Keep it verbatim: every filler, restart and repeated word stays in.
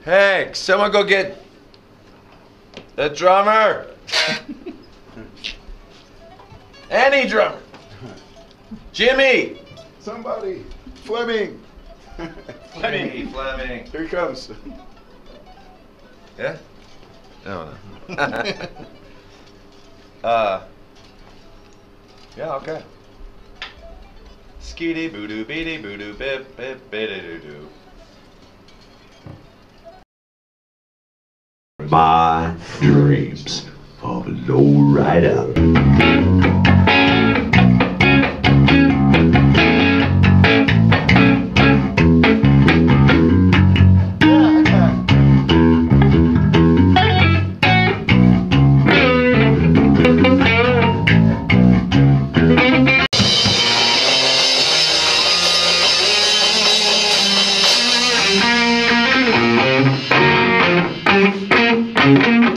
Hey, someone go get the drummer. Any drummer. Jimmy. Somebody. Fleming. Fleming. Fleming. Here he comes. Yeah? No, no. uh, yeah, okay. Skeety boo doo beady boo doo bip bip biddy doo doo. My dreams of a low rider.